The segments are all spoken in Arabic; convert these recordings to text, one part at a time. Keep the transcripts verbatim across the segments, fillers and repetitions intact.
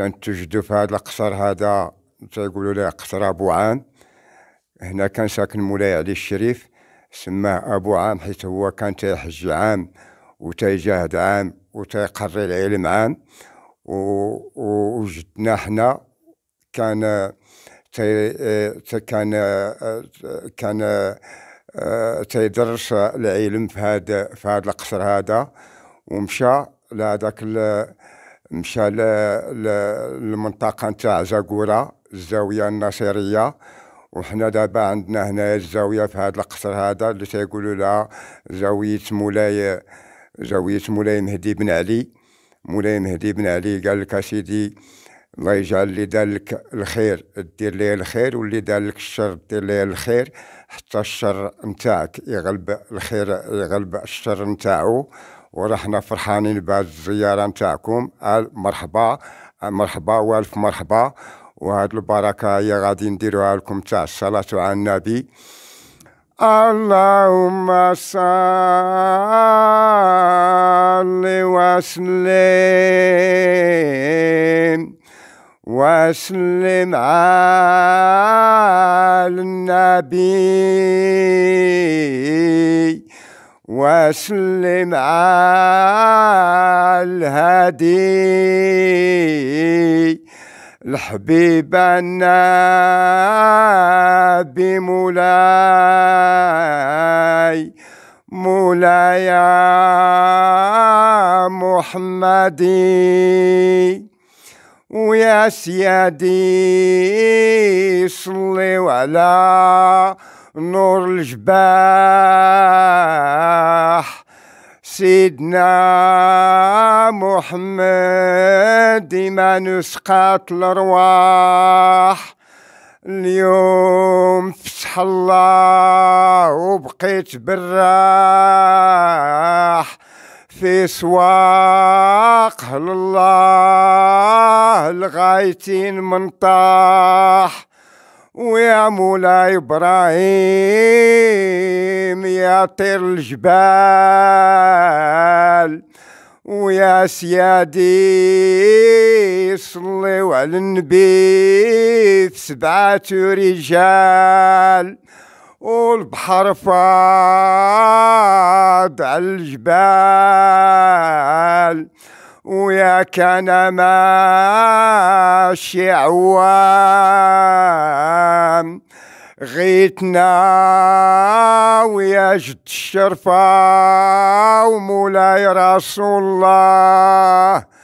تنتوجدوا في هذا القصر هذا تيقولوا له قصر ابو عام. هنا كان ساكن مولاي علي الشريف، سماه ابو عام حيث هو كان تيحج عام وتيجاهد عام وتيقري العلم عام. ووجدنا حنا كان تي كان كان تيدرس العلم في هذا في هذا القصر هذا، ومشى لهذاك مشى للمنطقة نتاع زاكورة الزاوية النصيرية. وحنا دابا عندنا هنا الزاوية في هذا القصر هذا اللي تيقولوا لها زاوية مولاي زاوية مولاي مهدي بن علي. مولاي مهدي بن علي قال لك اسيدي الله يجعل اللي دار لك الخير دير ليه الخير، واللي دار لك الشر دير ليه الخير، حتى الشر نتاعك يغلب الخير يغلب الشر نتاعو. ورحنا فرحانين بهذه الزيارة نتاعكم، مرحبا مرحبا والف مرحبا. وهاد البركة هي غادي نديروها لكم تاع الصلاة على النبي. اللهم صل وسلم وسلم على النبي وسلم على الهادي الحبيب النبي مولاي مولاي محمدي. ويا سيادي صلوا على نور الجباح سيدنا محمد ما نسقط الارواح. اليوم فتح الله وبقيت بالراح في سواق الله الغايتين منطاح. ويا مولاي ابراهيم يا طير الجبال، ويا سيادي صلوا على النبي في سبعة رجال. والبحر فاض على الجبال، ويا كان ماشي عوام غيتنا ويا جد الشرفة ومولاي رسول الله.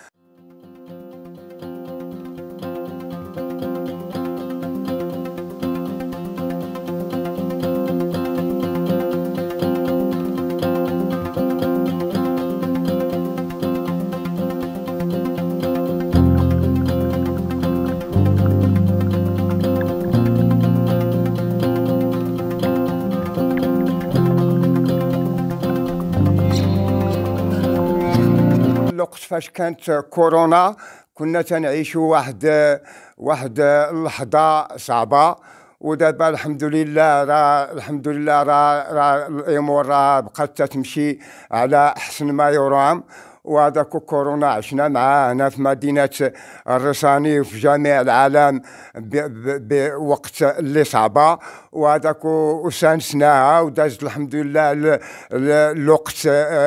الوقت فاش كانت كورونا كنا تنعيشوا واحد واحد اللحظه صعبه، ودابا الحمد لله راه الحمد لله راه راه الامور راه بقات تمشي على احسن ما يرام. وهذاك كورونا عشنا معاه هنا في مدينة الرساني وفي جميع العالم بوقت اللي صعبة، وهذاك وسانسناها ودازت الحمد لله الوقت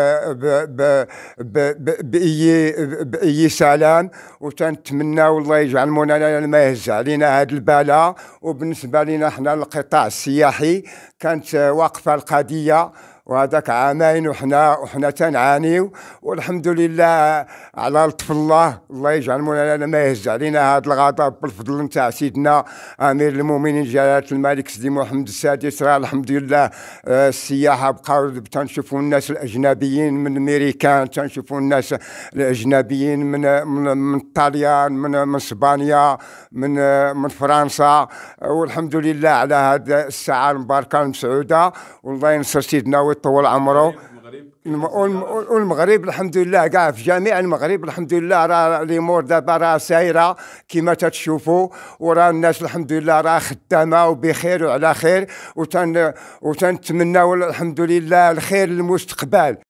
بأي بأي سلام. وتنتمنى والله يجعل مولانا ما يهز علينا هذا البلاء. وبالنسبة لنا احنا القطاع السياحي كانت واقفة القضية، وهذاك عامين وحنا وحنا تنعانيو، والحمد لله على لطف الله. الله يجعل مولانا ما يهز علينا هذا الغضب بالفضل نتاع سيدنا امير المؤمنين جلاله الملك سيدي محمد السادس. راه الحمد لله آه السياحه بقاو تنشوفوا الناس الاجنبيين من امريكان، تنشوفوا الناس الاجنبيين من من من طاليان، من من اسبانيا، من آه من فرنسا. والحمد لله على هذه الساعه المباركه المسعوده، والله ينصر سيدنا طول عمره. والمغرب الحمد لله كاع في جميع المغرب الحمد لله راه الامور دابا راه سايره كما تتشوفوا، وراه الناس الحمد لله راه خدامه وبخير وعلى خير. وتن وتنتمناو الحمد لله الخير للمستقبل.